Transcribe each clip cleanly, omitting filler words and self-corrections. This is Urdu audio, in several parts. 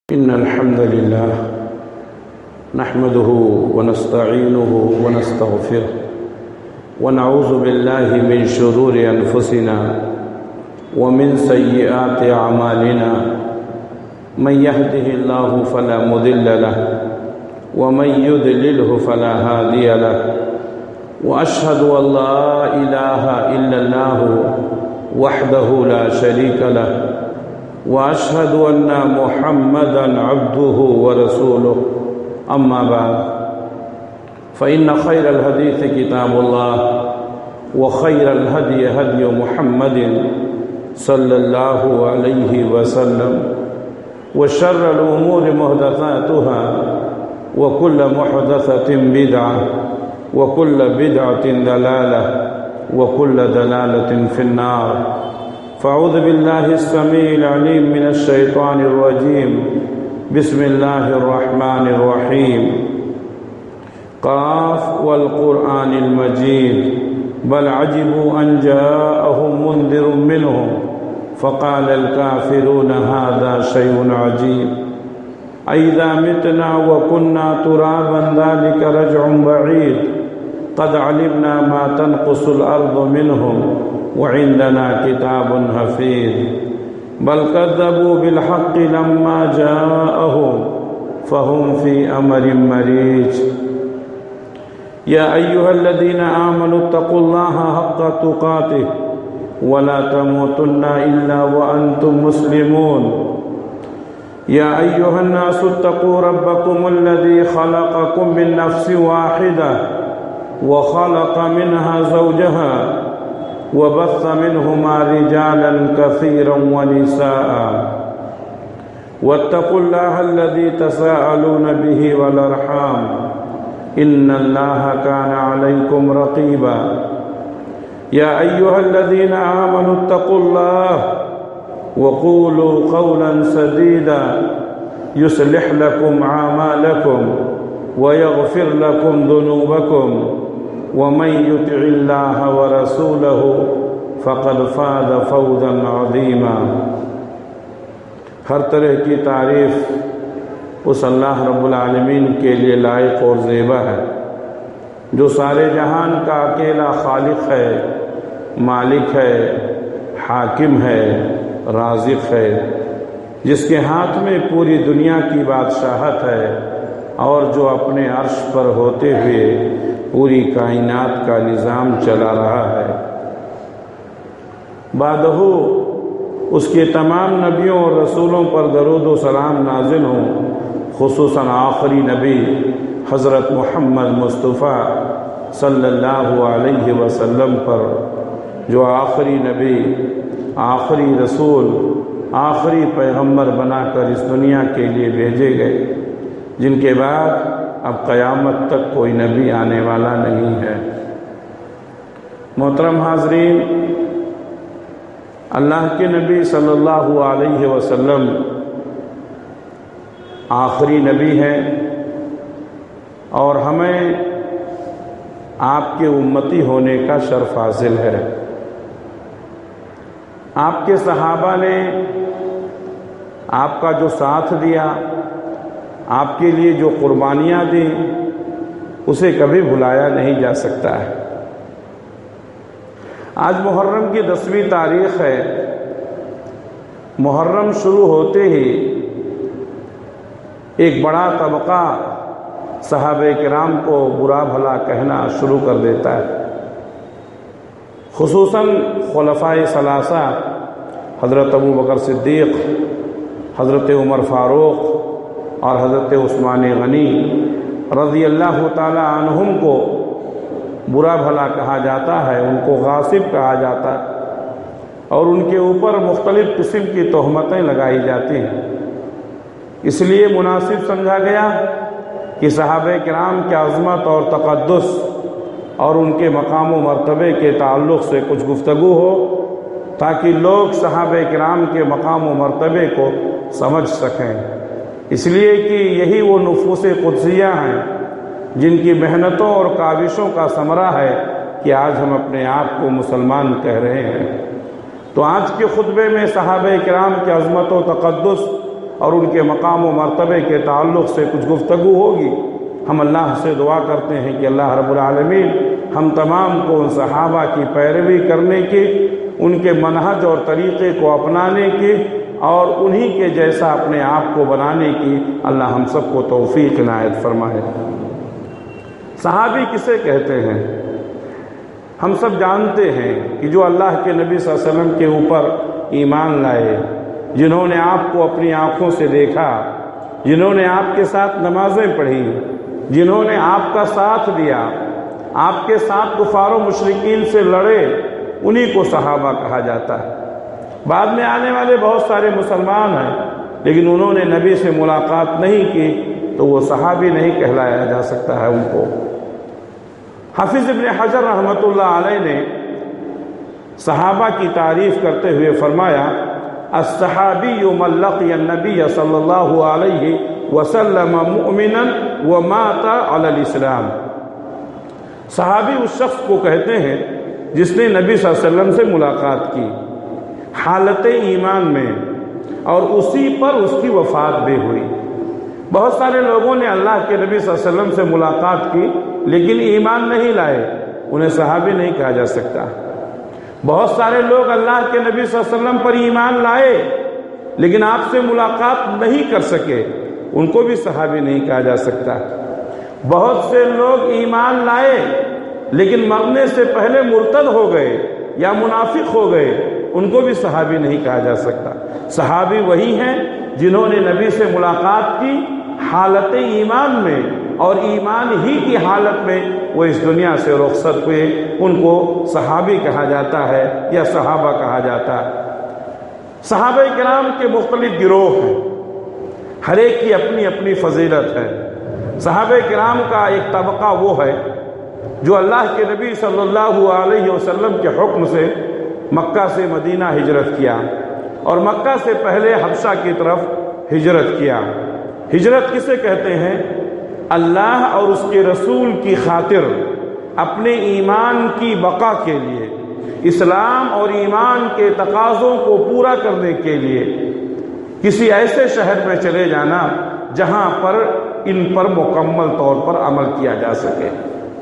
إن الحمد لله نحمده ونستعينه ونستغفره ونعوذ بالله من شرور أنفسنا ومن سيئات أعمالنا من يهده الله فلا مضل له ومن يضلله فلا هادي له وأشهد أن لا إله إلا الله وحده لا شريك له وأشهد أن محمدًا عبده ورسوله أما بعد فإن خير الحديث كتاب الله وخير الهدي هدي محمد صلى الله عليه وسلم وشر الأمور محدثاتها وكل محدثة بدعة وكل بدعة ضلالة وكل ضلالة في النار فأعوذ بالله السميع العليم من الشيطان الرجيم بسم الله الرحمن الرحيم قاف والقرآن المجيد بل عجبوا أن جاءهم منذر منهم فقال الكافرون هذا شيء عجيب أئذا متنا وكنا ترابا ذلك رجع بعيد قد علمنا ما تنقص الأرض منهم وعندنا كتاب حفيظ بل كذبوا بالحق لما جاءهم فهم في أمر مريج يا أيها الذين آمنوا اتقوا الله حق تقاته ولا تموتن إلا وأنتم مسلمون يا أيها الناس اتقوا ربكم الذي خلقكم من نفس واحدة وخلق منها زوجها وبث منهما رجالا كثيرا ونساء واتقوا الله الذي تساءلون به والأرحام إن الله كان عليكم رقيبا يا أيها الذين آمنوا اتقوا الله وقولوا قولا سديدا يصلح لكم أعمالكم ويغفر لكم ذنوبكم ومن يطع الله ورسوله فقد فاز فوزا عظيما ہر طرح کی تعریف اس اللہ رب العالمین کے لیے لائق اور زیبا ہے جو سارے جہان کا اکیلا خالق ہے، مالک ہے، حاکم ہے، رازق ہے، جس کے ہاتھ میں پوری دنیا کی بادشاہت ہے اور جو اپنے عرش پر ہوتے ہوئے پوری کائنات کا نظام چلا رہا ہے۔ بعدہ اس کے تمام نبیوں اور رسولوں پر درود و سلام نازل ہوں، خصوصاً آخری نبی حضرت محمد مصطفیٰ صلی اللہ علیہ وسلم پر، جو آخری نبی، آخری رسول، آخری پیغمبر بنا کر اس دنیا کے لیے بھیجے گئے، جن کے بعد اب قیامت تک کوئی نبی آنے والا نہیں ہے۔ محترم حاضرین، اللہ کے نبی صلی اللہ علیہ وسلم آخری نبی ہیں اور ہمیں آپ کے امتی ہونے کا شرف حاصل ہے۔ آپ کے صحابہ نے آپ کا جو ساتھ دیا، آپ کے لیے جو قربانیاں دیں، اسے کبھی بھلایا نہیں جا سکتا ہے۔ آج محرم کی 10ویں تاریخ ہے۔ محرم شروع ہوتے ہی ایک بڑا طبقہ صحابہ کرام کو برا بھلا کہنا شروع کر دیتا ہے، خصوصاً خلفائے ثلاثہ حضرت ابوبکر صدیق، حضرت عمر فاروق اور حضرت عثمان غنی رضی اللہ تعالی عنہم کو برا بھلا کہا جاتا ہے، ان کو غاصب کہا جاتا ہے اور ان کے اوپر مختلف قسم کی تہمتیں لگائی جاتی ہیں۔ اس لیے مناسب سمجھا گیا کہ صحابہ کرام کی عظمت اور تقدس اور ان کے مقام و مرتبے کے تعلق سے کچھ گفتگو ہو، تاکہ لوگ صحابہ کرام کے مقام و مرتبے کو سمجھ سکیں، اس لیے کہ یہی وہ نفوس قدسیہ ہیں جن کی محنتوں اور کاوشوں کا ثمرہ ہے کہ آج ہم اپنے آپ کو مسلمان کہہ رہے ہیں۔ تو آج کے خطبے میں صحابہ کرام کی عظمت و تقدس اور ان کے مقام و مرتبے کے تعلق سے کچھ گفتگو ہوگی۔ ہم اللہ سے دعا کرتے ہیں کہ اللہ رب العالمین ہم تمام کو ان صحابہ کی پیروی کرنے کی، ان کے منہج اور طریقے کو اپنانے کی اور انہی کے جیسا اپنے آپ کو بنانے کی اللہ ہم سب کو توفیق عنایت فرمائے۔ صحابی کسے کہتے ہیں؟ ہم سب جانتے ہیں کہ جو اللہ کے نبی صلی اللہ علیہ وسلم کے اوپر ایمان لائے، جنہوں نے آپ کو اپنی آنکھوں سے دیکھا، جنہوں نے آپ کے ساتھ نمازیں پڑھی، جنہوں نے آپ کا ساتھ دیا، آپ کے ساتھ کفار و مشرکین سے لڑے، انہی کو صحابہ کہا جاتا ہے۔ بعد میں آنے والے بہت سارے مسلمان ہیں، لیکن انہوں نے نبی سے ملاقات نہیں کی تو وہ صحابی نہیں کہلایا جا سکتا ہے ان کو۔ حافظ ابن حجر رحمۃ اللہ علیہ نے صحابہ کی تعریف کرتے ہوئے فرمایا، الصحابی من لقی النبی صلی اللہ علیہ وسلم مؤمنا ومات علی الاسلام۔ صحابی اس شخص کو کہتے ہیں جس نے نبی صلی اللہ علیہ وسلم سے ملاقات کی حالت ایمان میں اور اسی پر اس کی وفات بھی ہوئی۔ بہت سارے لوگوں نے اللہ کے نبی صلی اللہ علیہ وسلم سے ملاقات کی لیکن ایمان نہیں لائے، انہیں صحابی نہیں کہا جا سکتا۔ بہت سارے لوگ اللہ کے نبی صلی اللہ علیہ وسلم پر ایمان لائے لیکن آپ سے ملاقات نہیں کر سکے، ان کو بھی صحابی نہیں کہا جا سکتا۔ بہت سے لوگ ایمان لائے لیکن مرنے سے پہلے مرتد ہو گئے یا منافق ہو گئے، ان کو بھی صحابی نہیں کہا جا سکتا۔ صحابی وہی ہیں جنہوں نے نبی سے ملاقات کی حالت ایمان میں اور ایمان ہی کی حالت میں وہ اس دنیا سے رخصت ہوئے، ان کو صحابی کہا جاتا ہے یا صحابہ کہا جاتا ہے۔ صحابہ کرام کے مختلف گروہ ہیں، ہر ایک کی اپنی اپنی فضیلت ہے۔ صحابہ کرام کا ایک طبقہ وہ ہے جو اللہ کے نبی صلی اللہ علیہ وسلم کے حکم سے مکہ سے مدینہ ہجرت کیا اور مکہ سے پہلے حبشہ کی طرف ہجرت کیا۔ ہجرت کسے کہتے ہیں؟ اللہ اور اس کے رسول کی خاطر اپنے ایمان کی بقا کے لیے، اسلام اور ایمان کے تقاضوں کو پورا کرنے کے لیے کسی ایسے شہر میں چلے جانا جہاں پر ان پر مکمل طور پر عمل کیا جا سکے۔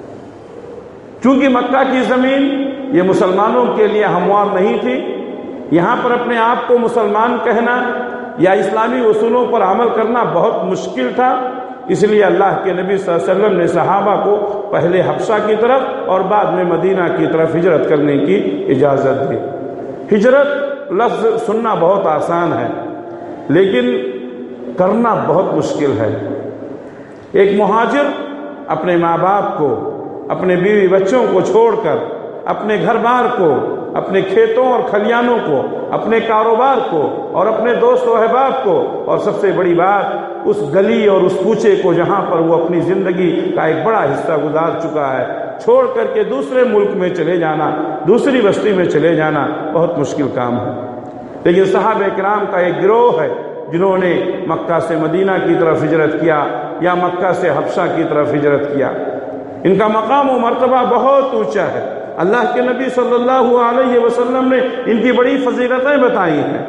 چونکہ مکہ کی زمین یہ مسلمانوں کے لیے ہموار نہیں تھی، یہاں پر اپنے آپ کو مسلمان کہنا یا اسلامی اصولوں پر عمل کرنا بہت مشکل تھا، اس لیے اللہ کے نبی صلی اللہ علیہ وسلم نے صحابہ کو پہلے حبشہ کی طرف اور بعد میں مدینہ کی طرف ہجرت کرنے کی اجازت دی۔ ہجرت لفظ سننا بہت آسان ہے لیکن کرنا بہت مشکل ہے۔ ایک مہاجر اپنے ماں باپ کو، اپنے بیوی بچوں کو چھوڑ کر، اپنے گھر بار کو، اپنے کھیتوں اور کھلیانوں کو، اپنے کاروبار کو اور اپنے دوست و احباب کو، اور سب سے بڑی بات اس گلی اور اس کوچے کو جہاں پر وہ اپنی زندگی کا ایک بڑا حصہ گزار چکا ہے، چھوڑ کر کے دوسرے ملک میں چلے جانا، دوسری بستی میں چلے جانا بہت مشکل کام ہے۔ لیکن صحابہ کرام کا ایک گروہ ہے جنہوں نے مکہ سے مدینہ کی طرف ہجرت کیا یا مکہ سے حبشہ کی طرف ہجرت کیا۔ ان کا مقام و مرتبہ بہت اونچا ہے، اللہ کے نبی صلی اللہ علیہ وسلم نے ان کی بڑی فضیلتیں بتائی ہیں۔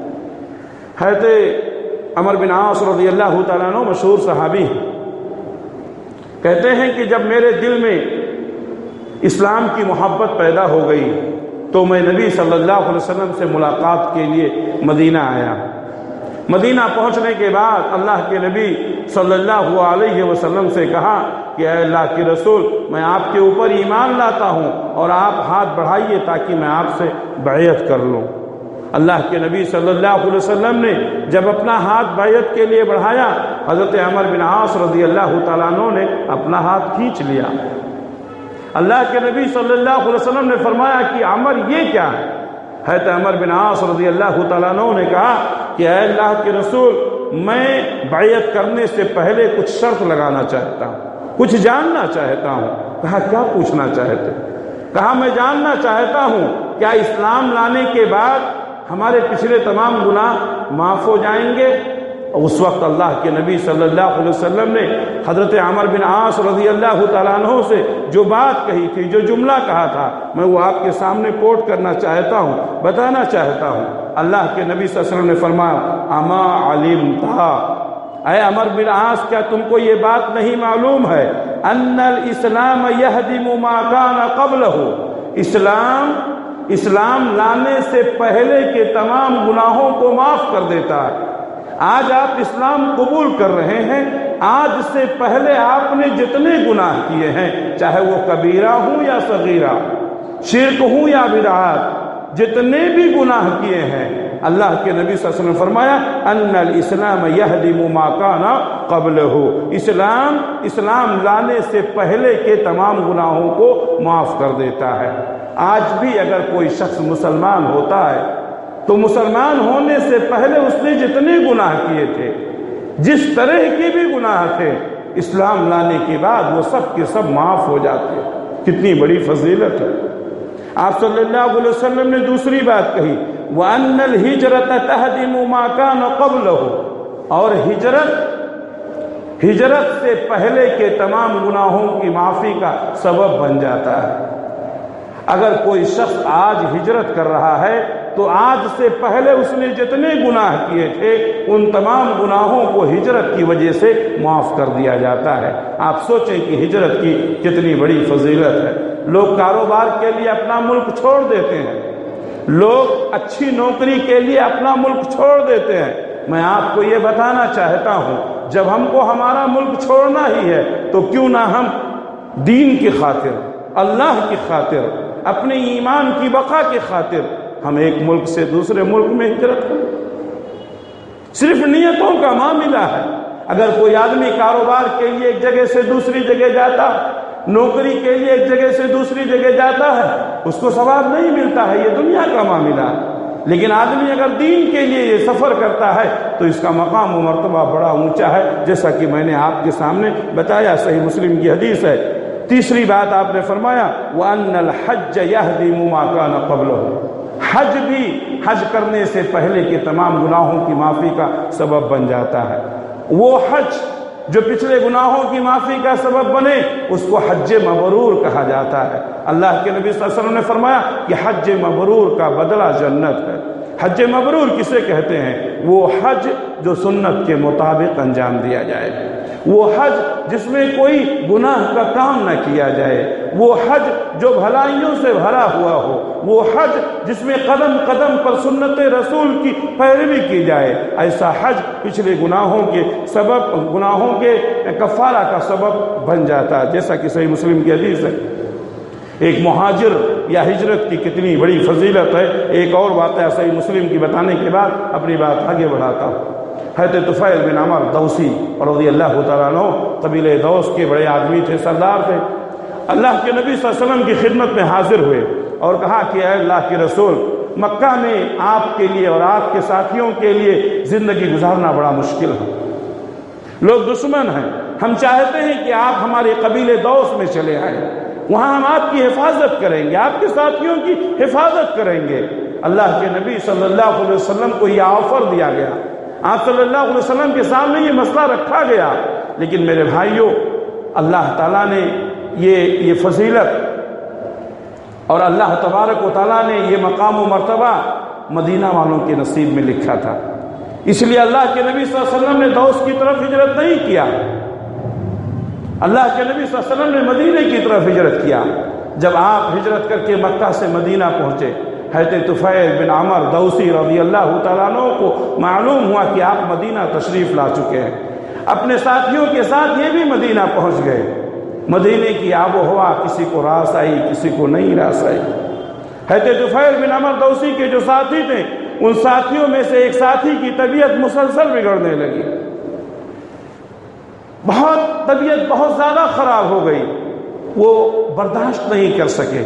حضرت عمر بن عاص رضی اللہ تعالیٰ عنہ مشہور صحابی ہیں، کہتے ہیں کہ جب میرے دل میں اسلام کی محبت پیدا ہو گئی تو میں نبی صلی اللہ علیہ وسلم سے ملاقات کے لیے مدینہ آیا۔ مدینہ پہنچنے کے بعد اللہ کے نبی صلی اللہ علیہ وسلم سے کہا کہ اے اللہ کے رسول، میں آپ کے اوپر ایمان لاتا ہوں اور آپ ہاتھ بڑھائیے تاکہ میں آپ سے بیعت کر لوں۔ اللہ کے نبی صلی اللہ علیہ وسلم نے جب اپنا ہاتھ بیعت کے لیے بڑھایا، حضرت عمر بن عاص رضی اللہ تعالیٰ عنہ نے اپنا ہاتھ کھینچ لیا۔ اللہ کے نبی صلی اللہ علیہ وسلم نے فرمایا کہ عمر یہ کیا ہے؟ حضرت عمر بن عاص رضی اللہ تعالیٰ عنہ نے کہا کہ اے اللہ کے رسول، میں بیعت کرنے سے پہلے کچھ شرط لگانا چاہتا ہوں، کچھ جاننا چاہتا ہوں۔ کہا کیا پوچھنا چاہتے؟ کہا میں جاننا چاہتا ہوں کیا اسلام لانے کے بعد ہمارے پچھلے تمام گناہ معاف ہو جائیں گے؟ اس وقت اللہ کے نبی صلی اللہ علیہ وسلم نے حضرت عمر بن عاص رضی اللہ تعالیٰ عنہ سے جو بات کہی تھی، جو جملہ کہا تھا، میں وہ آپ کے سامنے کوٹ کرنا چاہتا ہوں، بتانا چاہتا ہوں۔ اللہ کے نبی صلی اللہ علیہ وسلم نے فرمایا اما علمتا، اے عمرو بن عاص کیا تم کو یہ بات نہیں معلوم ہے ان الاسلام یہدم ما کان قبلہ، اسلام لانے سے پہلے کے تمام گناہوں کو معاف کر دیتا ہے۔ آج آپ اسلام قبول کر رہے ہیں، آج سے پہلے آپ نے جتنے گناہ کیے ہیں، چاہے وہ کبیرہ ہوں یا صغیرہ، شرک ہوں یا بدعات، جتنے بھی گناہ کیے ہیں، اللہ کے نبی صلی اللہ علیہ وسلم نے فرمایا ان الاسلام یہدم ما کان قبلہ، اسلام لانے سے پہلے کے تمام گناہوں کو معاف کر دیتا ہے۔ آج بھی اگر کوئی شخص مسلمان ہوتا ہے تو مسلمان ہونے سے پہلے اس نے جتنے گناہ کیے تھے، جس طرح کے بھی گناہ تھے، اسلام لانے کے بعد وہ سب کے سب معاف ہو جاتے ہیں۔ کتنی بڑی فضیلت ہے۔ آپ صلی اللہ علیہ وسلم نے دوسری بات کہی وَأَنَّ الْهِجْرَةَ تَهْدِمُ مَا كَانَ قَبْلَهُ، اور ہجرت سے پہلے کے تمام گناہوں کی معافی کا سبب بن جاتا ہے۔ اگر کوئی شخص آج ہجرت کر رہا ہے تو آج سے پہلے اس نے جتنے گناہ کیے تھے ان تمام گناہوں کو ہجرت کی وجہ سے معاف کر دیا جاتا ہے۔ آپ سوچیں کہ ہجرت کی کتنی بڑی فضیلت ہے۔ لوگ کاروبار کے لیے اپنا ملک چھوڑ دیتے ہیں، لوگ اچھی نوکری کے لیے اپنا ملک چھوڑ دیتے ہیں۔ میں آپ کو یہ بتانا چاہتا ہوں جب ہم کو ہمارا ملک چھوڑنا ہی ہے تو کیوں نہ ہم دین کی خاطر، اللہ کی خاطر، اپنے ایمان کی بقا کی خاطر ہم ایک ملک سے دوسرے ملک میں ہجرت کریں۔ صرف نیتوں کا معاملہ ہے۔ اگر کوئی آدمی کاروبار کے لیے ایک جگہ سے دوسری جگہ جاتا ہے، نوکری کے لیے ایک جگہ سے دوسری جگہ جاتا ہے، اس کو ثواب نہیں ملتا ہے، یہ دنیا کا معاملہ ہے۔ لیکن آدمی اگر دین کے لیے یہ سفر کرتا ہے تو اس کا مقام و مرتبہ بڑا اونچا ہے، جیسا کہ میں نے آپ کے سامنے بتایا، صحیح مسلم کی حدیث ہے۔ تیسری بات آپ نے فرمایا وَأَنَّ الْحَجَّ يَهْدِمُ مَا كَانَ قَبْلَهُ، حج بھی حج کرنے سے پہلے کے تمام گناہوں کی معافی کا سبب بن جاتا ہے۔ وہ حج جو پچھلے گناہوں کی معافی کا سبب بنے اس کو حج مبرور کہا جاتا ہے۔ اللہ کے نبی صلی اللہ علیہ وسلم نے فرمایا کہ حج مبرور کا بدلہ جنت ہے۔ حج مبرور کسے کہتے ہیں؟ وہ حج جو سنت کے مطابق انجام دیا جائے، وہ حج جس میں کوئی گناہ کا کام نہ کیا جائے، وہ حج جو بھلائیوں سے بھرا ہوا ہو، وہ حج جس میں قدم قدم پر سنت رسول کی پیروی کی جائے۔ ایسا حج پچھلے گناہوں کے کفارہ کا سبب بن جاتا ہے، جیسا کہ صحیح مسلم کی حدیث ہے۔ ایک مہاجر یا ہجرت کی کتنی بڑی فضیلت ہے۔ ایک اور واقعہ صحیح مسلم کی بتانے کے بعد اپنی بات آگے بڑھاتا ہوں۔ حضرت طفیل بن عمر دوسی رضی اللہ تعالیٰ عنہ قبیلہ دوس کے بڑے آدمی تھے، سردار تھے۔ اللہ کے نبی صلی اللہ علیہ وسلم کی خدمت میں حاضر ہوئے اور کہا کہ اے اللہ کے رسول، مکہ میں آپ کے لیے اور آپ کے ساتھیوں کے لیے زندگی گزارنا بڑا مشکل ہے، لوگ دشمن ہیں، ہم چاہتے ہیں کہ آپ ہمارے قبیلے دوس میں چلے آئیں، وہاں ہم آپ کی حفاظت کریں گے، آپ کے ساتھیوں کی حفاظت کریں گے۔ اللہ کے نبی صلی اللہ علیہ وسلم کو یہ آفر دیا گیا، آپ صلی اللہ علیہ وسلم کے سامنے یہ مسئلہ رکھا گیا، لیکن میرے بھائیوں اللہ تعالیٰ نے یہ فضیلت اور اللہ تبارک و تعالیٰ نے یہ مقام و مرتبہ مدینہ والوں کے نصیب میں لکھا تھا، اس لیے اللہ کے نبی صلی اللہ علیہ وسلم نے دوس کی طرف ہجرت نہیں کیا، اللہ کے نبی صلی اللہ علیہ وسلم نے مدینہ کی طرف ہجرت کیا۔ جب آپ ہجرت کر کے مکہ سے مدینہ پہنچے، حضرت طفیل بن عمر دوسی رضی اللہ تعالیٰ عنہ کو معلوم ہوا کہ آپ مدینہ تشریف لا چکے ہیں، اپنے ساتھیوں کے ساتھ یہ بھی مدینہ پہنچ گئے۔ مدینے کی آب و ہوا کسی کو راس آئی، کسی کو نہیں راس آئی۔ حضرت طفیل بن عمر دوسی کے جو ساتھی تھے، ان ساتھیوں میں سے ایک ساتھی کی طبیعت مسلسل بگڑنے لگی، طبیعت بہت زیادہ خراب ہو گئی، وہ برداشت نہیں کر سکے۔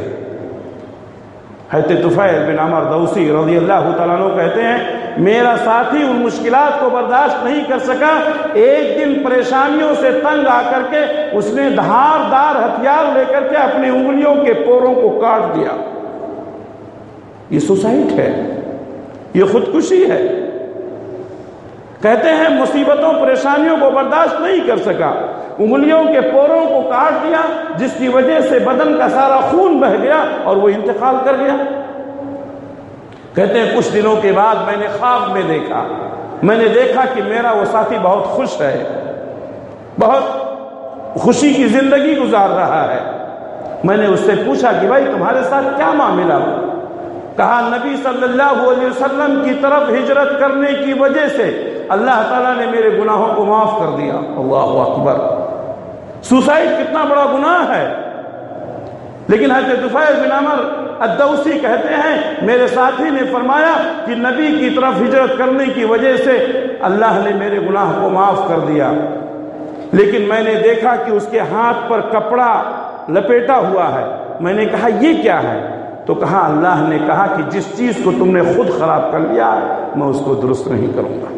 حضرت طفیل بن عمر دوسی رضی اللہ تعالیٰ عنہ کہتے ہیں میرا ساتھی ان مشکلات کو برداشت نہیں کر سکا، ایک دن پریشانیوں سے تنگ آ کر کے اس نے دھاردار ہتھیار لے کر کے اپنی انگلیوں کے پوروں کو کاٹ دیا۔ یہ سوسائٹ ہے، یہ خودکشی ہے۔ کہتے ہیں مصیبتوں پریشانیوں کو برداشت نہیں کر سکا، انگلیوں کے پوروں کو کاٹ دیا، جس کی وجہ سے بدن کا سارا خون بہہ گیا اور وہ انتقال کر گیا۔ کہتے ہیں کچھ دنوں کے بعد میں نے خواب میں دیکھا، کہ میرا وہ ساتھی بہت خوش ہے، بہت خوشی کی زندگی گزار رہا ہے۔ میں نے اس سے پوچھا کہ بھائی تمہارے ساتھ کیا معاملہ ہوا؟ کہا نبی صلی اللہ علیہ وسلم کی طرف ہجرت کرنے کی وجہ سے اللہ تعالیٰ نے میرے گناہوں کو معاف کر دیا۔ اللہ اکبر! سوسائڈ کتنا بڑا گناہ ہے، لیکن حضرت طفیل بن عمر الدوسی کہتے ہیں میرے ساتھی نے فرمایا کہ نبی کی طرف ہجرت کرنے کی وجہ سے اللہ نے میرے گناہ کو معاف کر دیا، لیکن میں نے دیکھا کہ اس کے ہاتھ پر کپڑا لپیٹا ہوا ہے۔ میں نے کہا یہ کیا ہے؟ تو کہا اللہ نے کہا کہ جس چیز کو تم نے خود خراب کر لیا میں اس کو درست نہیں کروں گا۔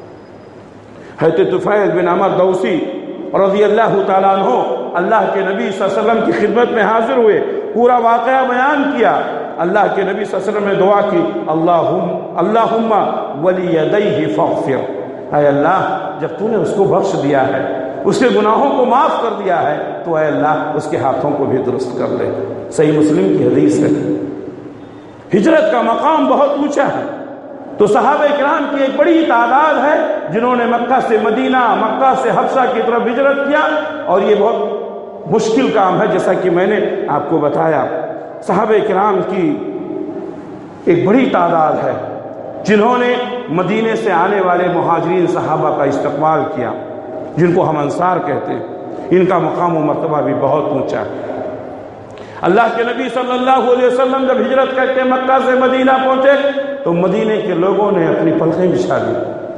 حضرت طفیل بن عمر دوسی رضی اللہ تعالیٰ عنہ اللہ کے نبی صلی اللہ علیہ وسلم کی خدمت میں حاضر ہوئے، پورا واقعہ بیان کیا۔ اللہ کے نبی صلی اللہ علیہ وسلم نے دعا کی، اللہم ولیدیہ فاغفر، اے اللہ جب تو نے اس کو بخش دیا ہے، اس کے گناہوں کو معاف کر دیا ہے، تو اے اللہ اس کے ہاتھوں کو بھی درست کر لے۔ صحیح مسلم کی حدیث ہے۔ ہجرت کا مقام بہت اونچا ہے، تو صحابہ کرام کی ایک بڑی تعداد ہے جنہوں نے مکہ سے مدینہ، مکہ سے حبشہ کی طرف ہجرت کیا، اور یہ بہت مشکل کام ہے جیسا کہ میں نے آپ کو بتایا۔ صحابہ کرام کی ایک بڑی تعداد ہے جنہوں نے مدینے سے آنے والے مہاجرین صحابہ کا استقبال کیا، جن کو ہم انصار کہتے ہیں۔ ان کا مقام و مرتبہ بھی بہت اونچا ہے۔ اللہ کے نبی صلی اللہ علیہ وسلم جب ہجرت کر کے مکہ سے مدینہ پہنچے تو مدینے کے لوگوں نے اپنی پلکیں بچھا دی۔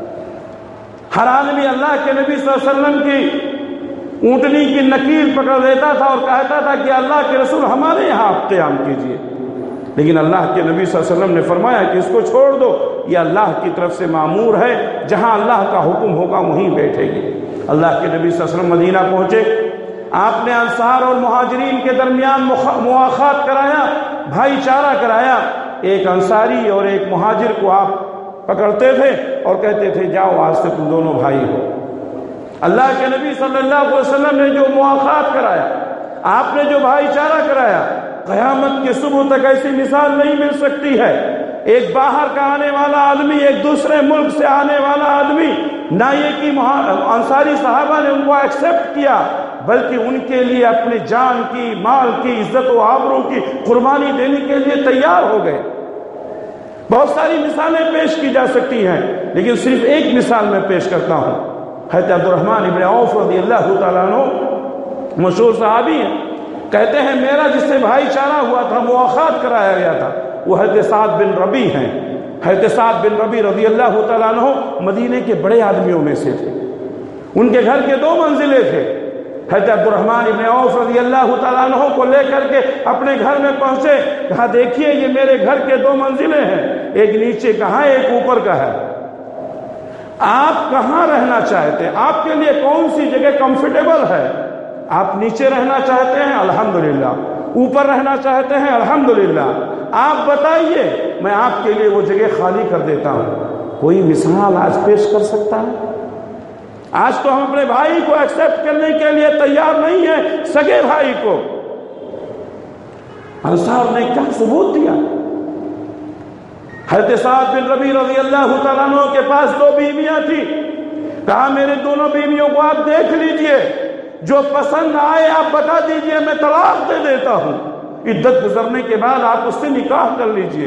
ہر آدمی اللہ کے نبی صلی اللہ علیہ وسلم کی اونٹنی کی نکیل پکڑ لیتا تھا اور کہتا تھا کہ اللہ کے رسول ہمارے یہاں آپ قیام کیجئے، لیکن اللہ کے نبی صلی اللہ علیہ وسلم نے فرمایا کہ اس کو چھوڑ دو، یہ اللہ کی طرف سے مامور ہے، جہاں اللہ کا حکم ہوگا وہیں بیٹھے گی۔ اللہ کے نبی صلی اللہ علیہ وسلم مدینہ پہنچے، آپ نے انصار اور مہاجرین کے درمیان مواخات کرایا، بھائی چارہ کرایا۔ ایک انصاری اور ایک مہاجر کو آپ پکڑتے تھے اور کہتے تھے جاؤ آج سے تم دونوں بھائی ہو۔ اللہ کے نبی صلی اللہ علیہ وسلم نے جو مواخات کرایا، آپ نے جو بھائی چارہ کرایا، قیامت کے صبح تک ایسی مثال نہیں مل سکتی ہے۔ ایک باہر کا آنے والا آدمی، ایک دوسرے ملک سے آنے والا آدمی، نہ یہ کہ انصاری صحابہ نے ان کو ایکسپٹ کیا، بلکہ ان کے لیے اپنی جان کی، مال کی، عزت و آبرو کی قربانی دینے کے لیے تیار ہو گئے۔ بہت ساری مثالیں پیش کی جا سکتی ہیں، لیکن صرف ایک مثال میں پیش کرتا ہوں۔ حضرت عبدالرحمن ابن عوف رضی اللہ تعالیٰ عنہ مشہور صحابی ہیں، کہتے ہیں میرا جس سے بھائی چارہ ہوا تھا، مواخات کرایا گیا تھا، وہ حضرت سعد بن ربیع ہیں۔ حضرت سعد بن ربیع رضی اللہ تعالیٰ عنہ مدینے کے بڑے آدمیوں میں سے تھے، ان کے گھر کے 2 منزلیں تھے۔ حضرت عبدالرحمن ابن عوف رضی اللہ تعالیٰ عنہ کو لے کر کے اپنے گھر میں پہنچے، کہا دیکھیے یہ میرے گھر کے 2 منزلیں ہیں، ایک نیچے کا ہے ایک اوپر کا ہے، آپ کہاں رہنا چاہتے ہیں؟ آپ کے لیے کون سی جگہ کمفرٹیبل ہے؟ آپ نیچے رہنا چاہتے ہیں؟ الحمدللہ۔ اوپر رہنا چاہتے ہیں؟ الحمدللہ۔ آپ بتائیے، میں آپ کے لیے وہ جگہ خالی کر دیتا ہوں۔ کوئی مثال آج پیش کر سکتا ہے؟ آج تو ہم اپنے بھائی کو ایکسپٹ کرنے کے لیے تیار نہیں ہیں، سگے بھائی کو۔ انصار نے کیا ثبوت دیا؟ حضرت سعد بن ربیع رضی اللہ تعالیٰ عنہ کے پاس 2 بیویاں تھیں، کہا میرے دونوں بیویوں کو آپ دیکھ لیجئے، جو پسند آئے آپ بتا دیجئے، میں طلاق دے دیتا ہوں، عدت گزرنے کے بعد آپ اس سے نکاح کر لیجئے۔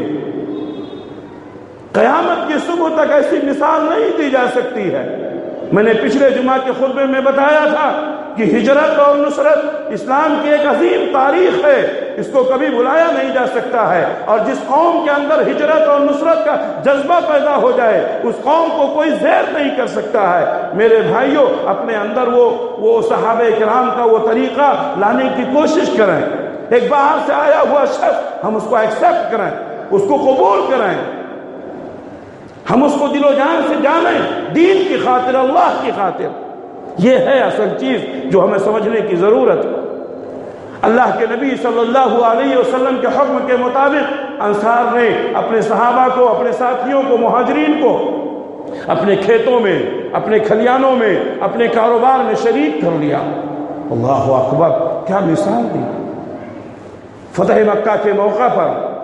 قیامت کی صبح تک ایسی مثال نہیں دی جا سکتی ہے۔ میں نے پچھلے جمعہ کے خطبے میں بتایا تھا کہ ہجرت اور نصرت اسلام کی ایک عظیم تاریخ ہے، اس کو کبھی بھلایا نہیں جا سکتا ہے، اور جس قوم کے اندر ہجرت اور نصرت کا جذبہ پیدا ہو جائے اس قوم کو کوئی زیر نہیں کر سکتا ہے۔ میرے بھائیوں، اپنے اندر وہ صحابہ کرام کا وہ طریقہ لانے کی کوشش کریں۔ ایک باہر سے آیا ہوا شخص، ہم اس کو ایکسپٹ کریں، اس کو قبول کریں، ہم اس کو دل و جان سے جانیں، دین کی خاطر، اللہ کی خاطر۔ یہ ہے اصل چیز جو ہمیں سمجھنے کی ضرورت ہے۔ اللہ کے نبی صلی اللہ علیہ وسلم کے حکم کے مطابق انصار نے اپنے صحابہ کو، اپنے ساتھیوں کو، مہاجرین کو اپنے کھیتوں میں، اپنے کھلیانوں میں، اپنے کاروبار میں شریک کر لیا۔ اللہ اکبر! کیا مثال دی! فتح مکہ کے موقع پر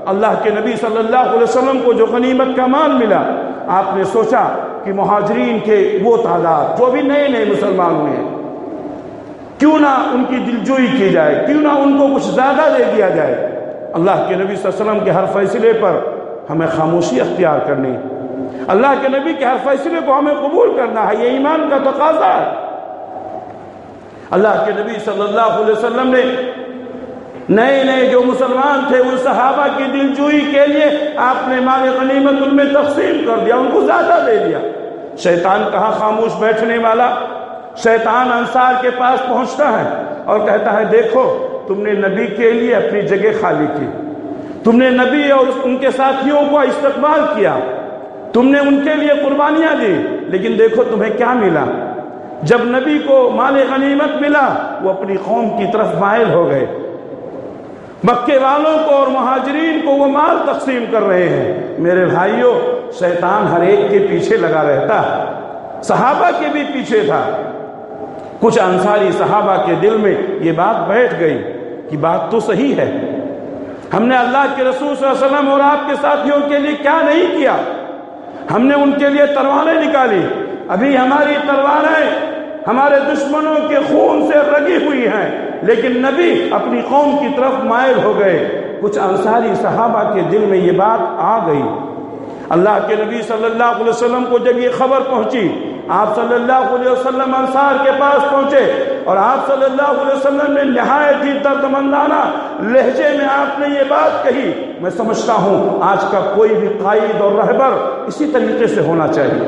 اللہ کے نبی صلی اللہ علیہ وسلم کو جو غنیمت کا مال ملا، آپ نے سوچا کہ مہاجرین کے وہ تعداد جو بھی نئے نئے مسلمان ہوئے ہیں، کیوں نہ ان کی دلجوئی کی جائے، کیوں نہ ان کو کچھ زیادہ دے دیا جائے۔ اللہ کے نبی صلی اللہ علیہ وسلم کے ہر فیصلے پر ہمیں خاموشی اختیار کرنی، اللہ کے نبی کے ہر فیصلے کو ہمیں قبول کرنا ہے، یہ ایمان کا تقاضا ہے۔ اللہ کے نبی صلی اللہ علیہ وسلم نے نئے نئے جو مسلمان تھے ان صحابہ کی دلجوئی کے لیے آپ نے مال غنیمت ان میں تقسیم کر دیا، ان کو زیادہ دے دیا۔ شیطان کہاں خاموش بیٹھنے والا، شیطان انصار کے پاس پہنچتا ہے اور کہتا ہے دیکھو تم نے نبی کے لیے اپنی جگہ خالی کی، تم نے نبی اور ان کے ساتھیوں کو استقبال کیا، تم نے ان کے لیے قربانیاں دی، لیکن دیکھو تمہیں کیا ملا۔ جب نبی کو مال غنیمت ملا وہ اپنی قوم کی طرف مائل ہو گئے، مکے والوں کو اور مہاجرین کو وہ مال تقسیم کر رہے ہیں۔ میرے بھائیوں، شیطان ہر ایک کے پیچھے لگا رہتا ہے، صحابہ کے بھی پیچھے تھا۔ کچھ انصاری صحابہ کے دل میں یہ بات بیٹھ گئی کہ بات تو صحیح ہے، ہم نے اللہ کے رسول صلی اللہ علیہ وسلم اور آپ کے ساتھیوں کے لیے کیا نہیں کیا، ہم نے ان کے لیے تلواریں نکالی، ابھی ہماری تلواریں ہمارے دشمنوں کے خون سے رگی ہوئی ہیں، لیکن نبی اپنی قوم کی طرف مائل ہو گئے۔ کچھ انصاری صحابہ کے دل میں یہ بات آ گئی۔ اللہ کے نبی صلی اللہ علیہ وسلم کو جب یہ خبر پہنچی، آپ صلی اللہ علیہ وسلم انصار کے پاس پہنچے اور آپ صلی اللہ علیہ وسلم نے نہایت ہی دردمندانہ لہجے میں آپ نے یہ بات کہی۔ میں سمجھتا ہوں آج کا کوئی بھی قائد اور رہبر اسی طریقے سے ہونا چاہیے،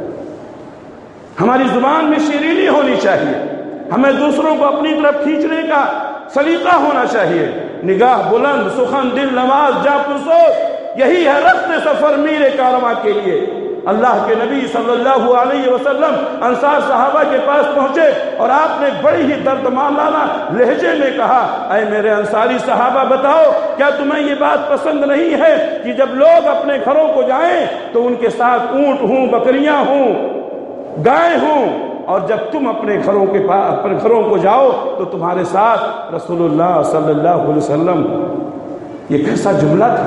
ہماری زبان میں شیرینی ہونی چاہیے، ہمیں دوسروں کو اپنی طرف کھینچنے کا سلیقہ ہونا چاہیے۔ نگاہ بلند، سخن دل نواز، جاپوسوس، یہی ہے رخت سفر میر کارواں کے لیے۔ اللہ کے نبی صلی اللہ علیہ وسلم انصار صحابہ کے پاس پہنچے اور آپ نے بڑی ہی دردمندانہ لہجے میں کہا، اے میرے انصاری صحابہ بتاؤ کیا تمہیں یہ بات پسند نہیں ہے کہ جب لوگ اپنے گھروں کو جائیں تو ان کے ساتھ اونٹ ہوں، بکریاں ہوں، گائے ہوں، اور جب تم اپنے گھروں کو جاؤ تو تمہارے ساتھ رسول اللہ صلی اللہ علیہ وسلم۔ یہ کیسا جملہ تھا،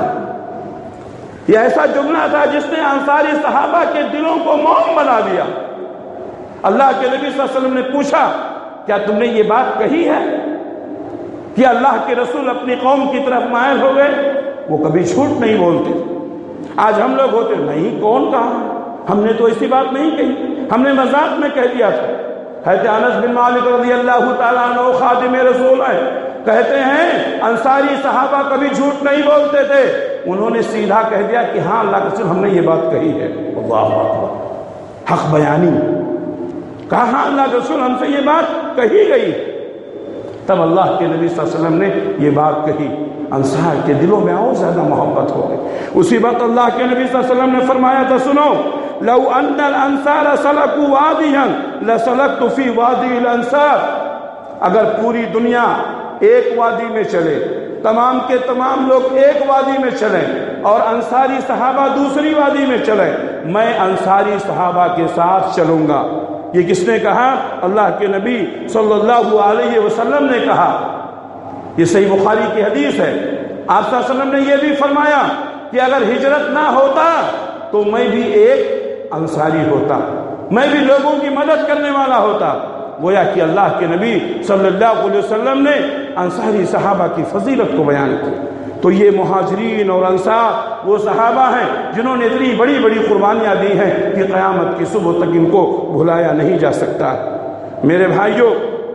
یہ ایسا جملہ تھا جس نے انصاری صحابہ کے دلوں کو موم بنا دیا۔ اللہ کے نبی صلی اللہ علیہ وسلم نے پوچھا کیا تم نے یہ بات کہی ہے کہ اللہ کے رسول اپنی قوم کی طرف مائل ہو گئے؟ وہ کبھی جھوٹ نہیں بولتے۔ آج ہم لوگ ہوتے نہیں، کون کہا، ہم نے تو ایسی بات نہیں کہی، ہم نے مذاق میں کہہ دیا تھا۔ حضرت انس بن مالک رضی اللہ تعالیٰ عنہ خادم رسول ہیں، کہتے ہیں انصاری صحابہ کبھی جھوٹ نہیں بولتے تھے، انہوں نے سیدھا کہہ دیا کہ ہاں اللہ کے رسول ہم نے یہ بات کہی ہے۔ اللہ اکبر، حق بیانی، کہا ہاں اللہ کے رسول ہم سے یہ بات کہی گئی۔ تب اللہ کے نبی صلی اللہ علیہ وسلم نے یہ بات کہی، انصار کے دلوں میں اور زیادہ محبت ہو گئی۔ اسی وقت اللہ کے نبی صلی اللہ علیہ وسلم نے فرمایا تھا، سنو، لو ان الانصار سلکوا وادیا لسلکت فی وادی الانصار، اگر پوری دنیا ایک وادی میں چلے، تمام کے تمام لوگ ایک وادی میں چلیں اور انصاری صحابہ دوسری وادی میں چلیں، میں انصاری صحابہ کے ساتھ چلوں گا۔ یہ کس نے کہا؟ اللہ کے نبی صلی اللہ علیہ وسلم نے کہا۔ یہ صحیح بخاری کی حدیث ہے۔ آپ صلی اللہ علیہ وسلم نے یہ بھی فرمایا کہ اگر ہجرت نہ ہوتا تو میں بھی ایک انصاری ہوتا، میں بھی لوگوں کی مدد کرنے والا ہوتا۔ گویا کہ اللہ کے نبی صلی اللہ علیہ وسلم نے انصاری صحابہ کی فضیلت کو بیان کیا۔ تو یہ مہاجرین اور انصار وہ صحابہ ہیں جنہوں نے اتنی بڑی بڑی قربانیاں دی ہیں کہ قیامت کی صبح تک ان کو بھلایا نہیں جا سکتا۔ میرے بھائیوں،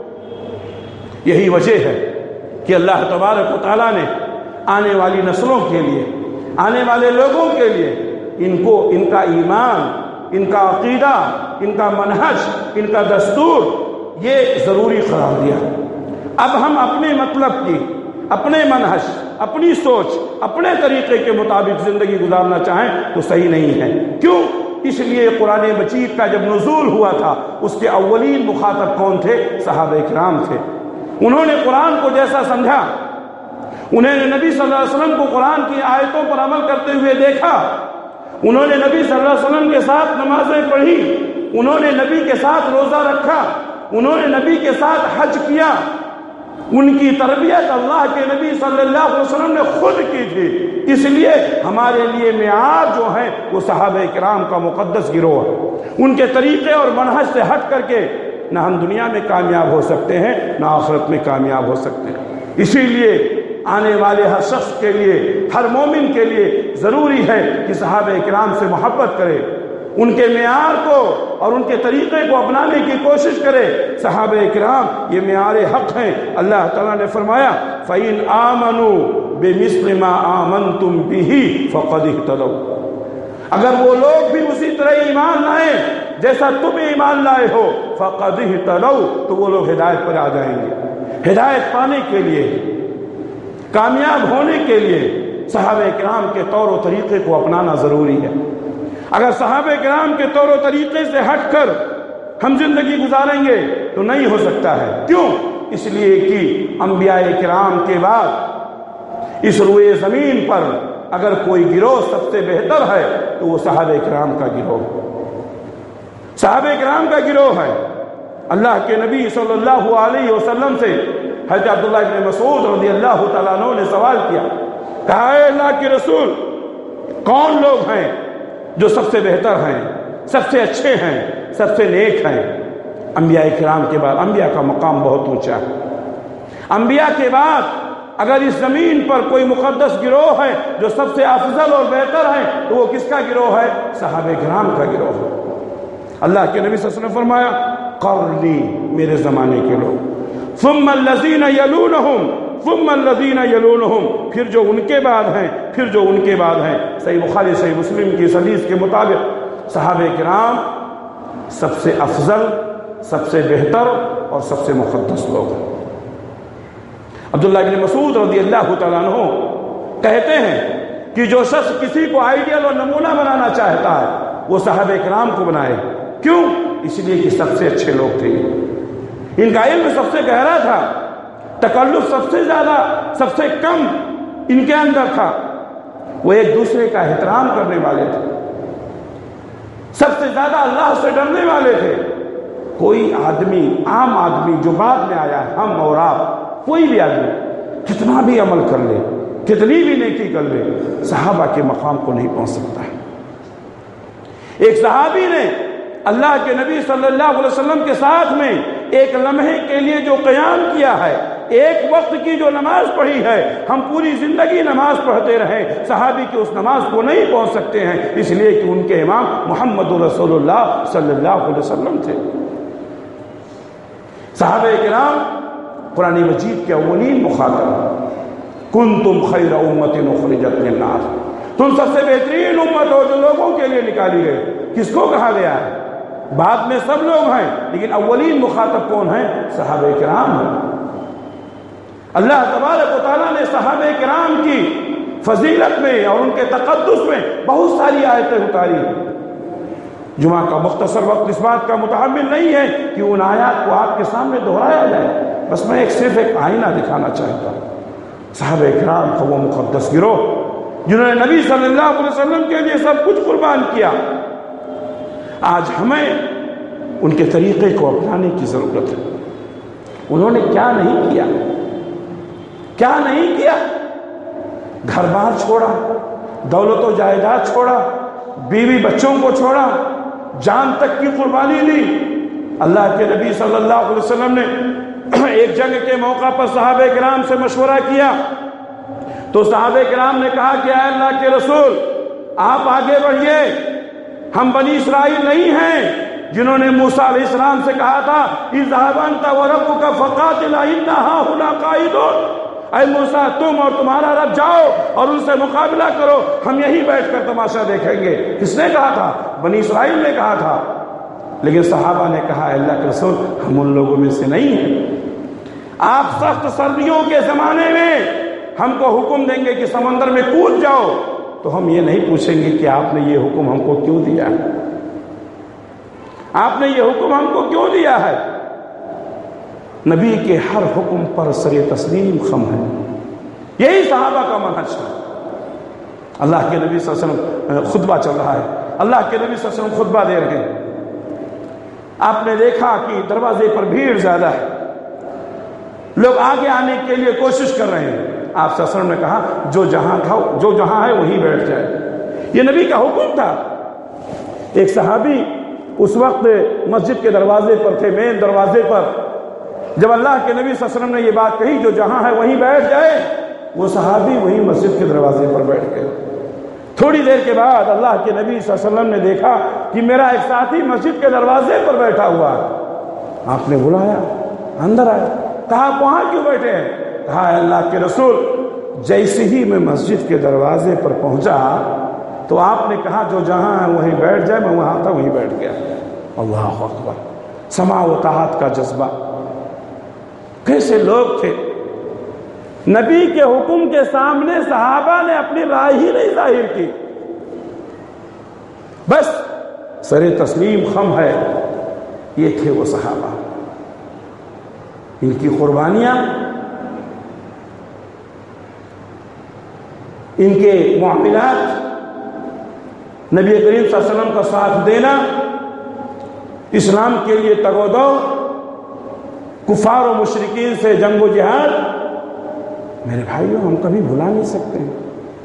یہی وجہ ہے کہ اللہ تبارک و تعالیٰ نے آنے والی نسلوں کے لیے، آنے والے لوگوں کے لیے ان کا ایمان، ان کا عقیدہ، ان کا منہج، ان کا دستور یہ ضروری قرار دیا۔ اب ہم اپنے مطلب کی، اپنے منہج، اپنی سوچ، اپنے طریقے کے مطابق زندگی گزارنا چاہیں تو صحیح نہیں ہے۔ کیوں؟ اس لیے قرآن مجید کا جب نزول ہوا تھا اس کے اولین مخاطب کون تھے؟ صحابہ کرام تھے۔ انہوں نے قرآن کو جیسا سمجھا، انہوں نے نبی صلی اللہ علیہ وسلم کو قرآن کی آیتوں پر عمل کرتے ہوئے دیکھا، انہوں نے نبی صلی اللہ علیہ وسلم کے ساتھ نمازیں پڑھی، انہوں نے نبی کے ساتھ روزہ رکھا، انہوں نے نبی کے ساتھ حج کیا، ان کی تربیت اللہ کے نبی صلی اللہ علیہ وسلم نے خود کی تھی، اس لیے ہمارے لیے معیار جو ہیں وہ صحابہ کرام کا مقدس گروہ ہے۔ ان کے طریقے اور منہج سے ہٹ کر کے نہ ہم دنیا میں کامیاب ہو سکتے ہیں نہ آخرت میں کامیاب ہو سکتے ہیں۔ اسی لیے آنے والے ہر شخص کے لیے، ہر مومن کے لیے ضروری ہے کہ صحابہ کرام سے محبت کرے، ان کے معیار کو اور ان کے طریقے کو اپنانے کی کوشش کرے۔ صحابہ کرام یہ معیار حق ہیں۔ اللہ تعالیٰ نے فرمایا فَإِنْ آمَنُوا بِمِثْلِ مَا آمَنْتُمْ بِهِ فَقَدِ اهْتَدَوْا، اگر وہ لوگ بھی اسی طرح ایمان لائیں جیسا تم ایمان لائے ہو، فَقَدِ اهْتَدَوْا، تو وہ لوگ ہدایت پر آ جائیں گے۔ ہدایت پانے کے لیے، کامیاب ہونے کے لیے صحابہ کرام کے طور و طریقے کو اپنانا ضروری ہے۔ اگر صحابہ کرام کے طور و طریقے سے ہٹ کر ہم زندگی گزاریں گے تو نہیں ہو سکتا ہے۔ کیوں؟ اس لیے کہ انبیاء کرام کے بعد اس روئے زمین پر اگر کوئی گروہ سب سے بہتر ہے تو وہ صحابہ کرام کا گروہ، صحابہ کرام کا گروہ ہے۔ اللہ کے نبی صلی اللہ علیہ وسلم سے حضرت عبداللہ بن مسعود رضی اللہ تعالیٰ عنہ نے سوال کیا، کہا اے اللہ کے رسول، کون لوگ ہیں جو سب سے بہتر ہیں، سب سے اچھے ہیں، سب سے نیک ہیں؟ انبیاء کرام کے بعد انبیاء کا مقام بہت اونچا ہے۔ انبیاء کے بعد اگر اس زمین پر کوئی مقدس گروہ ہے جو سب سے افضل اور بہتر ہے تو وہ کس کا گروہ ہے؟ صحابہ کرام کا گروہ ہے۔ اللہ کے نبی صلی اللہ علیہ وسلم نے فرمایا قرنی، میرے زمانے کے لوگ، ثم الذین یلونہم، ثم الذین یلونہم، پھر جو ان کے بعد ہیں، پھر جو ان کے بعد ہیں۔ صحیح بخاری صحیح مسلم کی حدیث کے مطابق صحابہ کرام سب سے افضل، سب سے بہتر اور سب سے مقدس لوگ ہیں۔ عبداللہ بن مسعود رضی اللہ تعالیٰ عنہ کہتے ہیں کہ جو شخص کسی کو آئیڈیل اور نمونہ بنانا چاہتا ہے وہ صحابہ کرام کو بنائے۔ کیوں؟ اس لیے کہ سب سے اچھے لوگ تھے، ان کا علم سب سے گہرا تھا، تکلف سب سے زیادہ، سب سے کم ان کے اندر تھا، وہ ایک دوسرے کا احترام کرنے والے تھے، سب سے زیادہ اللہ سے ڈرنے والے تھے۔ کوئی آدمی، عام آدمی جو بعد میں آیا ہے، ہم اور آپ، کوئی بھی آدمی کتنا بھی عمل کر لے، کتنی بھی نیکی کر لے، صحابہ کے مقام کو نہیں پہنچ سکتا ہے۔ ایک صحابی نے اللہ کے نبی صلی اللہ علیہ وسلم کے ساتھ میں ایک لمحے کے لیے جو قیام کیا ہے، ایک وقت کی جو نماز پڑھی ہے، ہم پوری زندگی نماز پڑھتے رہیں، صحابی کی اس نماز کو نہیں پہنچ سکتے ہیں، اس لیے کہ ان کے امام محمد رسول اللہ صلی اللہ علیہ وسلم تھے۔ صحابہ کرام قرآن مجید کے اولین مخاطب، کنتم خیر امت اخرجت للناس، تم سب سے بہترین امت ہو جو لوگوں کے لیے نکالی گئی۔ کس کو کہا گیا ہے؟ بعد میں سب لوگ ہیں، لیکن اولین مخاطب کون ہیں؟ صحابہ کرام ہیں۔ اللہ تبارک و تعالیٰ نے صحابہ کرام کی فضیلت میں اور ان کے تقدس میں بہت ساری آیتیں اتاری۔ جمعہ کا مختصر وقت اس بات کا متحمل نہیں ہے کہ ان آیات کو آپ کے سامنے دہرایا جائے، بس میں صرف ایک آئینہ دکھانا چاہتا ہوں۔ صحابہ کرام کا وہ مقدس گروہ جنہوں نے نبی صلی اللہ علیہ وسلم کے لیے سب کچھ قربان کیا، آج ہمیں ان کے طریقے کو اپنانے کی ضرورت ہے۔ انہوں نے کیا نہیں کیا، کیا نہیں کیا؟ گھر بار چھوڑا، دولت و جائیداد چھوڑا، بیوی بچوں کو چھوڑا، جان تک کی قربانی دی۔ اللہ کے نبی صلی اللہ علیہ وسلم نے ایک جنگ کے موقع پر صحابہ کرام سے مشورہ کیا تو صحابہ کرام نے کہا کہ اے اللہ کے رسول، آپ آگے بڑھیے، ہم بنی اسرائیل نہیں ہیں جنہوں نے موسیٰ علیہ السلام سے کہا تھا اذهب انت وربك فقاتلا انا هاهنا قاعدون، اے موسیٰ تم اور تمہارا رب جاؤ اور ان سے مقابلہ کرو، ہم یہی بیٹھ کر تماشا دیکھیں گے۔ کس نے کہا تھا؟ بنی اسرائیل نے کہا تھا۔ لیکن صحابہ نے کہا اے اللہ کے رسول، ہم ان لوگوں میں سے نہیں ہیں۔ آپ سخت سردیوں کے زمانے میں ہم کو حکم دیں گے کہ سمندر میں کود جاؤ تو ہم یہ نہیں پوچھیں گے کہ آپ نے یہ حکم ہم کو کیوں دیا ہے، آپ نے یہ حکم ہم کو کیوں دیا ہے۔ نبی کے ہر حکم پر سر تسلیم خم ہے، یہی صحابہ کا منہج ہے۔ اللہ کے نبی صلی اللہ علیہ وسلم خطبہ چل رہا ہے، اللہ کے نبی صلی اللہ علیہ وسلم خطبہ دے رہے ہیں، آپ نے دیکھا کہ دروازے پر بھیڑ زیادہ ہے، لوگ آگے آنے کے لیے کوشش کر رہے ہیں۔ آپ صلی اللہ علیہ وسلم نے کہا جو جہاں ہے وہیں بیٹھ جائے، یہ نبی کا حکم تھا۔ ایک صحابی اس وقت مسجد کے دروازے پر تھے، مین دروازے پر، جب اللہ کے نبی صلی اللہ علیہ وسلم نے یہ بات کہی جو جہاں ہے وہیں بیٹھ جائے، وہ صحابی وہیں مسجد کے دروازے پر بیٹھ گئے۔ تھوڑی دیر کے بعد اللہ کے نبی صلی اللہ علیہ وسلم نے دیکھا کہ میرا ایک ساتھی مسجد کے دروازے پر بیٹھا ہوا ہے۔ آپ نے بلایا، اندر آئے، کہا وہاں کیوں بیٹھے ہیں؟ کہا اللہ کے رسول جیسے ہی میں مسجد کے دروازے پر پہنچا تو آپ نے کہا جو جہاں ہے وہیں بیٹھ جائے، میں وہاں تھا وہیں بیٹھ گیا۔ اللہ اکبر، سماع و طاعت کا جذبہ۔ کیسے لوگ تھے، نبی کے حکم کے سامنے صحابہ نے اپنی رائے ہی نہیں ظاہر کی، بس سر تسلیم خم ہے۔ یہ تھے وہ صحابہ، ان کی قربانیاں، ان کے معاملات، نبی کریم صلی اللہ علیہ وسلم کا ساتھ دینا، اسلام کے لیے تگ و دو، کفار و مشرکین سے جنگ و جہاد، میرے بھائیوں ہم کبھی بھلا نہیں سکتے ہیں۔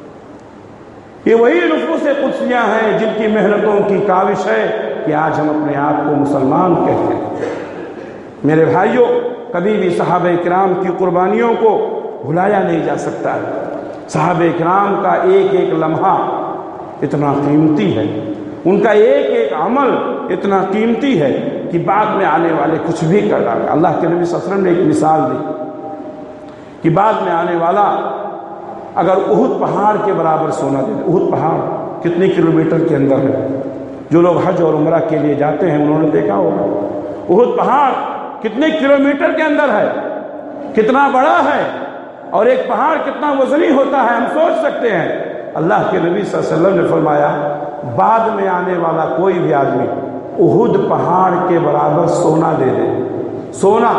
یہ وہی نفوس قدسیاں ہیں جن کی محنتوں کی کاوش ہے کہ آج ہم اپنے آپ کو مسلمان کہتے ہیں۔ میرے بھائیوں کبھی بھی صحابہ کرام کی قربانیوں کو بھلایا نہیں جا سکتا ہے۔ صحابہ کرام کا ایک ایک لمحہ اتنا قیمتی ہے، ان کا ایک ایک عمل اتنا قیمتی ہے کہ بعد میں آنے والے کچھ بھی کر ڈالیں۔ اللہ کے نبی صلی اللہ علیہ وسلم نے ایک مثال دی کہ بعد میں آنے والا اگر احد پہاڑ کے برابر سونا دے دے۔ احد پہاڑ کتنے کلومیٹر کے اندر ہے؟ جو لوگ حج اور عمرہ کے لیے جاتے ہیں انہوں نے دیکھا ہوگا احد پہاڑ کتنے کلومیٹر کے اندر ہے، کتنا بڑا ہے، اور ایک پہاڑ کتنا وزنی ہوتا ہے ہم سوچ سکتے ہیں۔ اللہ کے نبی صلی اللہ علیہ وسلم نے فرمایا بعد میں آنے والا کوئی بھی آدمی احد پہاڑ کے برابر سونا دے دے، سونا،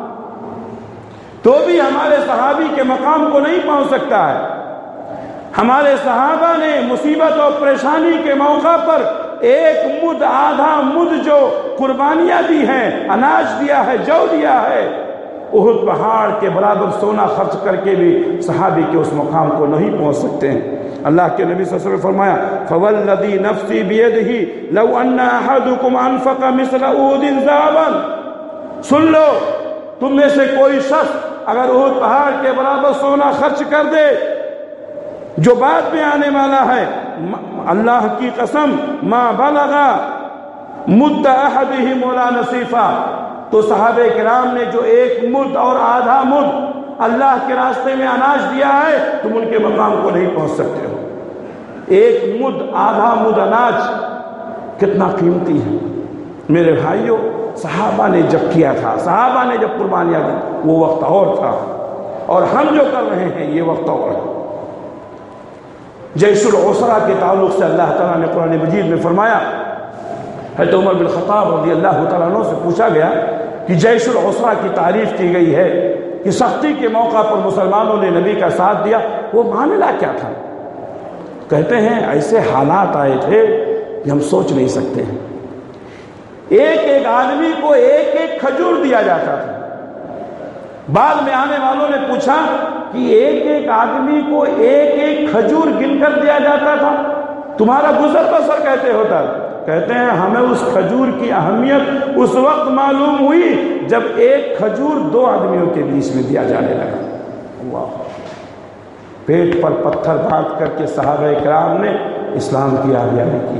تو بھی ہمارے صحابی کے مقام کو نہیں پہنچ سکتا ہے۔ ہمارے صحابہ نے مصیبت اور پریشانی کے موقع پر ایک مد، آدھا مد جو قربانیاں دی ہیں، اناج دیا ہے، جو دیا ہے، احد پہاڑ کے برابر سونا خرچ کر کے بھی صحابی کے اس مقام کو نہیں پہنچ سکتے ہیں۔ اللہ کے نبی صلی اللہ علیہ وسلم نے فرمایا فوالذی نفسی بیدہ لو ان احدکم انفق مثل احد ذهبا، سن لو تم میں سے کوئی شخص اگر احد پہاڑ کے برابر سونا خرچ کر دے جو بعد میں آنے والا ہے، اللہ کی قسم ما بلغ مد احدہم ولا نصیفا، تو صحابہ کرام نے جو ایک مد اور آدھا مد اللہ کے راستے میں اناج دیا ہے تم ان کے مقام کو نہیں پہنچ سکتے ہو۔ ایک مد، آدھا مد اناج کتنا قیمتی ہے۔ میرے بھائیوں صحابہ نے جب کیا تھا، صحابہ نے جب قربانیاں دی وہ وقت اور تھا، اور ہم جو کر رہے ہیں یہ وقت اور ہے۔ جیش العسرہ کے تعلق سے اللہ تعالیٰ نے قرآن مجید میں فرمایا، حضرت عمر بن خطاب رضی اللہ تعالیٰ عنہ سے پوچھا گیا کہ جیش العسرہ کی تعریف کی گئی ہے کہ سختی کے موقع پر مسلمانوں نے نبی کا ساتھ دیا، وہ معاملہ کیا تھا؟ کہتے ہیں ایسے حالات آئے تھے کہ ہم سوچ نہیں سکتے ہیں۔ ایک ایک آدمی کو ایک ایک کھجور دیا جاتا تھا۔ بعد میں آنے والوں نے پوچھا کہ ایک ایک آدمی کو ایک ایک کھجور گن کر دیا جاتا تھا، تمہارا گزر بسر کیسے ہوتا؟ کہتے ہیں ہمیں اس کھجور کی اہمیت اس وقت معلوم ہوئی جب ایک کھجور دو آدمیوں کے بیچ میں دیا جانے لگا۔ اللہ، پیٹ پر پتھر باندھ کر کے صحابہ کرام نے اسلام کی آبیاری کی۔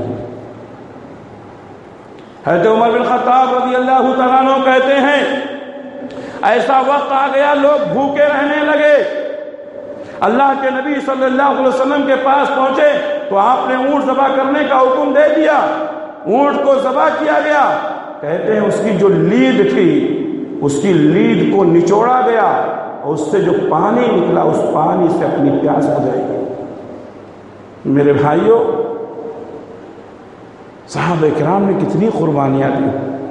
حضرت عمر بن خطاب رضی اللہ تعالیٰ عنہ کہتے ہیں ایسا وقت آ گیا لوگ بھوکے رہنے لگے۔ اللہ کے نبی صلی اللہ علیہ وسلم کے پاس پہنچے تو آپ نے اونٹ ذبح کرنے کا حکم دے دیا، اونٹ کو ذبح کیا گیا۔ کہتے ہیں اس کی جو لید تھی اس کی لید کو نچوڑا گیا اور اس سے جو پانی نکلا اس پانی سے اپنی پیاس بجھائی گئی۔ میرے بھائیوں صحابہ کرام نے کتنی قربانیاں دی،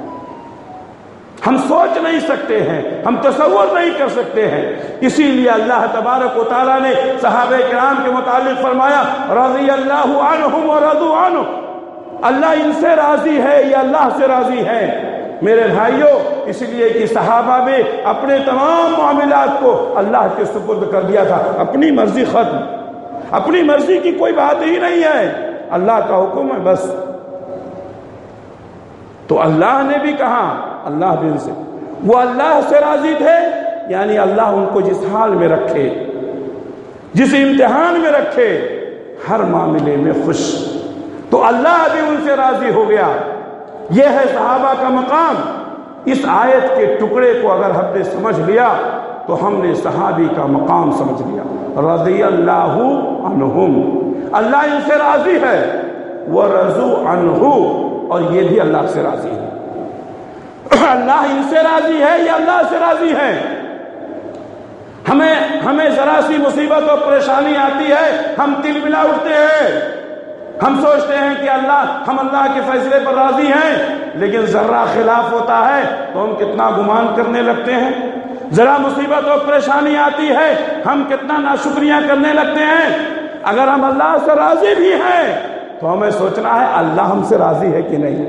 ہم سوچ نہیں سکتے ہیں، ہم تصور نہیں کر سکتے ہیں۔ اسی لیے اللہ تبارک و تعالیٰ نے صحابہ کرام کے متعلق فرمایا رضی اللہ عنہم ورضوا عنہ، اللہ ان سے راضی ہے یا اللہ سے راضی ہے۔ میرے بھائیوں، اس لیے کہ صحابہ بھی اپنے تمام معاملات کو اللہ کے سپرد کر دیا تھا، اپنی مرضی ختم، اپنی مرضی کی کوئی بات ہی نہیں ہے، اللہ کا حکم ہے بس۔ تو اللہ نے بھی کہا، اللہ بھی ان سے، وہ اللہ سے راضی تھے، یعنی اللہ ان کو جس حال میں رکھے، جس امتحان میں رکھے، ہر معاملے میں خوش، تو اللہ بھی ان سے راضی ہو گیا۔ یہ ہے صحابہ کا مقام۔ اس آیت کے ٹکڑے کو اگر ہم نے سمجھ لیا تو ہم نے صحابی کا مقام سمجھ لیا۔ رضی اللہ عنہم، اللہ ان سے راضی ہے، وَرَضُوا عَنْهُ، اور یہ بھی اللہ سے راضی ہے۔ اللہ ان سے راضی ہے، یہ اللہ سے راضی ہے۔ ہمیں ذرا سی مصیبت اور پریشانی آتی ہے، ہم تلملا اٹھتے ہیں، ہم سوچتے ہیں کہ ہم اللہ کے فیصلے پر راضی ہیں، لیکن ذرہ خلاف ہوتا ہے تو ہم کتنا گمان کرنے لگتے ہیں۔ ذرا مصیبت اور پریشانی آتی ہے، ہم کتنا ناشکریاں کرنے لگتے ہیں۔ اگر ہم اللہ سے راضی بھی ہیں تو ہمیں سوچنا ہے اللہ ہم سے راضی ہے کہ نہیں،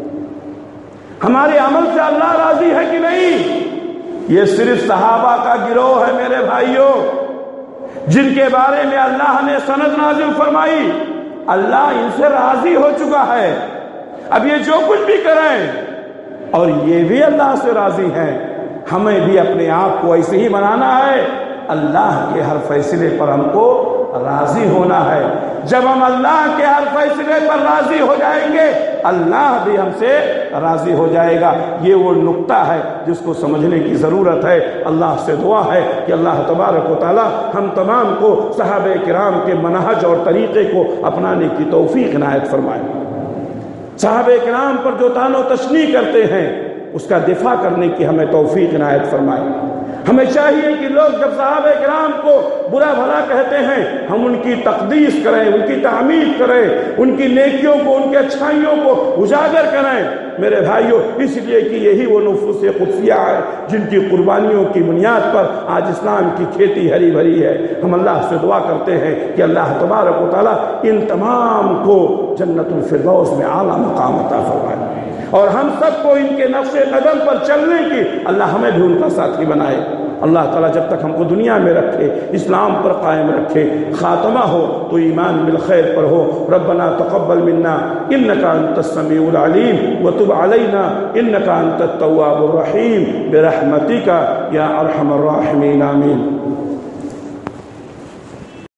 ہمارے عمل سے اللہ راضی ہے کہ نہیں۔ یہ صرف صحابہ کا گروہ ہے میرے بھائیوں، جن کے بارے میں اللہ نے سند نازل فرمائی، اللہ ان سے راضی ہو چکا ہے۔ اب یہ جو کچھ بھی کریں اور یہ بھی اللہ سے راضی ہیں، ہمیں بھی اپنے آپ کو ایسے ہی بنانا ہے، اللہ کے ہر فیصلے پر ہم کو راضی ہونا ہے۔ جب ہم اللہ کے ہر فیصلے پر راضی ہو جائیں گے، اللہ بھی ہم سے راضی ہو جائے گا۔ یہ وہ نقطہ ہے جس کو سمجھنے کی ضرورت ہے۔ اللہ سے دعا ہے کہ اللہ تبارک و تعالی ہم تمام کو صحابہ کرام کے منہج اور طریقے کو اپنانے کی توفیق عنایت فرمائے۔ صحابہ کرام پر جو طعن و تشنیع کرتے ہیں اس کا دفاع کرنے کی ہمیں توفیق عنایت فرمائے۔ ہمیں چاہیے کہ لوگ جب صحابہ کرام کو برا بھلا کہتے ہیں، ہم ان کی تقدیس کریں، ان کی تعمیر کریں، ان کی نیکیوں کو، ان کی اچھائیوں کو اجاگر کریں میرے بھائیوں، اس لیے کہ یہی وہ نفوس قدسیہ ہے جن کی قربانیوں کی بنیاد پر آج اسلام کی کھیتی ہری بھری ہے۔ ہم اللہ سے دعا کرتے ہیں کہ اللہ تبارک و تعالیٰ ان تمام کو جنت الفردوس میں اعلیٰ مقام عطا فرمائے، اور ہم سب کو ان کے نقش قدم پر چلنے کی اللہ ہمیں بھی ان کا ساتھی بنائے۔ اللہ تعالیٰ جب تک ہم کو دنیا میں رکھے، اسلام پر قائم رکھے، خاتمہ ہو تو ایمان بالخیر پر ہو۔ ربنا تقبل منا انک انت السمیع العلیم وتب علینا انک انت التواب الرحیم برحمتک یا ارحم الراحمین، آمین۔